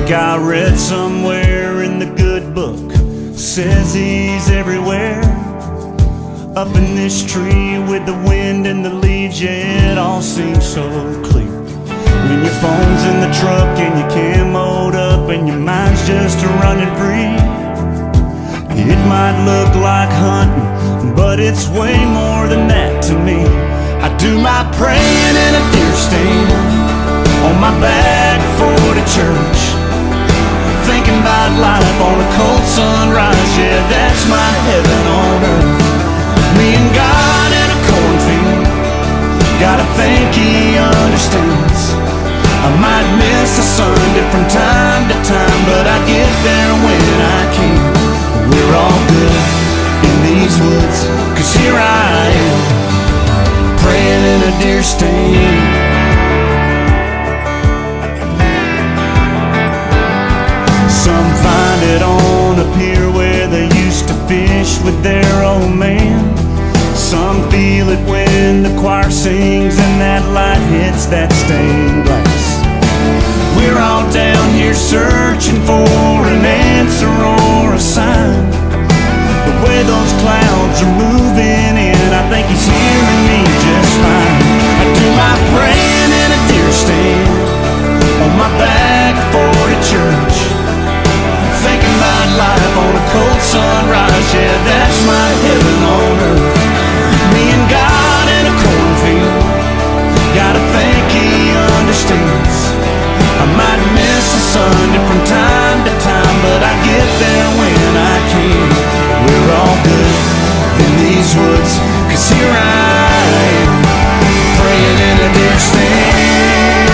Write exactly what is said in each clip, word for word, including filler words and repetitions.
think I read somewhere in the good book, says he's everywhere. Up in this tree with the wind and the leaves, yeah, it all seems so clear. When your phone's in the truck and your camo'd up and your mind's just running free, it might look like hunting, but it's way more than that to me. I do my praying in a deer stand on my back for the church, thinking about life on a cold sunrise, yeah, that's my heaven on earth. Me and God in a cornfield, gotta think He understands. I might miss the Sunday from time to time, but I get there when I can. We're all good in these woods, 'cause here I am, praying in a deer stand. Some find it on a pier where they used to fish with their old man. Some feel it when the choir sings and that light hits that stained glass. We're all down here searching for an answer or a sign. The way those clouds are moving in, I think He's hearing me just fine. I do my praying in a deer stand on my back for the church, thinking about life on a cold sunrise, yeah, that's my heaven on earth. Me and God in a cornfield, gotta think He understands. I might miss a Sunday from time to time, but I get there when I can. We're all good in these woods, 'cause here I am, praying in a deer stand.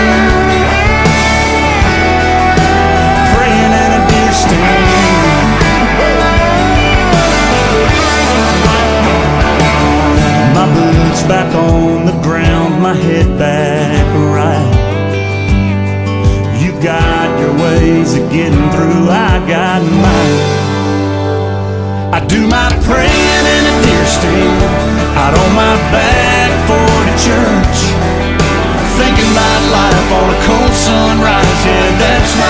Praying in a deer stand. My boots back on the ground, my head back right. You got your ways of getting through, I got mine. I do my praying in a deer stand, out on my back for the church, thinking about life on a cold sunrise, yeah, that's my